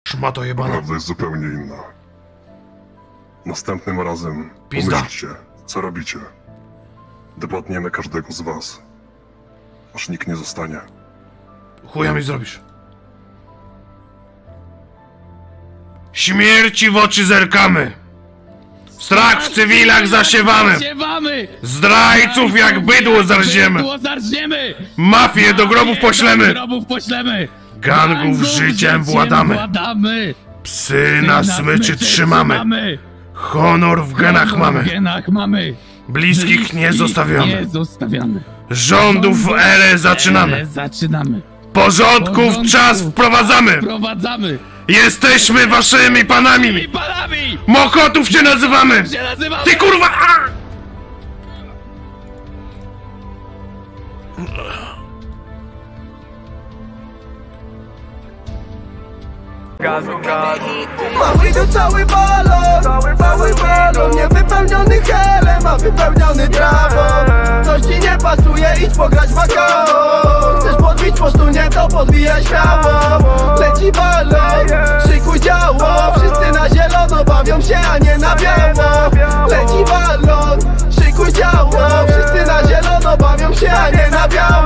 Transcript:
Szmato jebana. Prawda jest zupełnie inna. Następnym razem Pizda. pomyślcie, co robicie. Dopadniemy każdego z was. Aż nikt nie zostanie. Chuja mi zrobisz. Śmierci w oczy zerkamy. Strach w cywilach zasiewamy. Zdrajców jak bydło zarżniemy. Mafię do grobów poślemy. Gangów życiem władamy. Psy na smyczy trzymamy. Honor w genach mamy. Bliskich nie zostawiamy. Rządów erę zaczynamy. Porządków czas wprowadzamy. Jesteśmy waszymi panami. Mokotów cię nazywamy. Ty kurwa! Mały to cały balon, niewypełniony helem, a wypełniony trawą. Coś ci nie pasuje, idź pograć w akao. Chcesz podbić posztunie, to podbijaj śmiało. Leci balon, szykuj działo. Wszyscy na zielono bawią się, a nie na biało. Leci balon, szykuj działo. Wszyscy na zielono bawią się, a nie na biało.